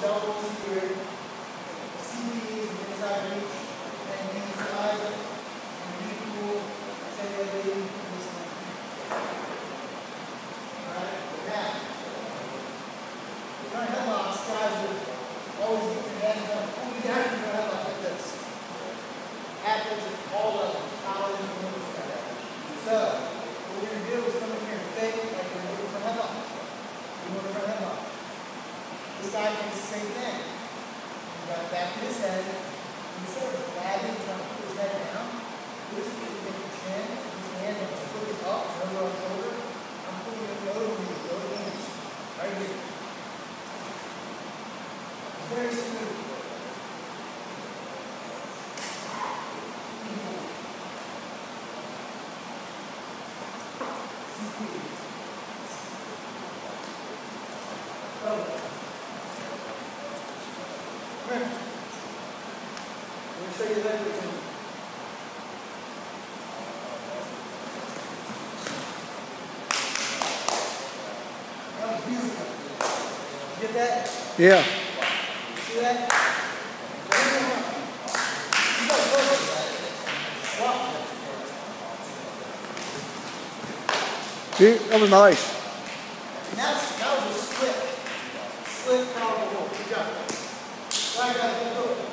elbows here. CP is the inside reach. And knees wide. And knee pull. Same way they do this one. Alright, now. Front headlocks, guys, will always get your hands up. Pull me down in front headlock like this. Happens at all levels. College and middle school. So, what we're going to do is come in here and fake like we're moving from headlock. We're moving from headlock. This guy does the same thing. He's got back in his head. Instead of grabbing, trying to put his head down, this is going to get your chin, his hand, and put it up, over our shoulder. I'm putting it over me, both hands. Right here. Very smooth. Let me show you that routine. That was beautiful. You get that? Yeah. See that? See, that was nice. And that was a slick, powerful roll. Good job. Right, guys, let's go.